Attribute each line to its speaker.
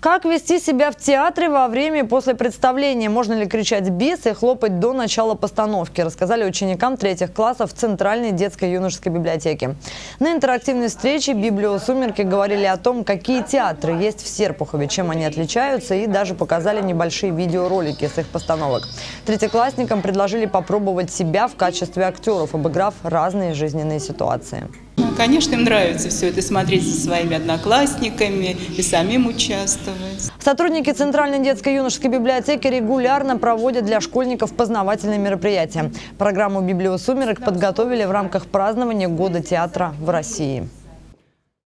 Speaker 1: Как вести себя в театре во время и после представления? Можно ли кричать «бис» и хлопать до начала постановки? Рассказали ученикам 3-х классов в Центральной детско-юношеской библиотеке. На интерактивной встрече «Библиосумерки» говорили о том, какие театры есть в Серпухове, чем они отличаются, и даже показали небольшие видеоролики с их постановок. Третьеклассникам предложили попробовать себя в качестве актеров, обыграв разные жизненные ситуации.
Speaker 2: Конечно, им нравится все это смотреть со своими одноклассниками и самим участвовать.
Speaker 1: Сотрудники Центральной детско-юношеской библиотеки регулярно проводят для школьников познавательные мероприятия. Программу «Библиосумерек» подготовили в рамках празднования Года театра в России.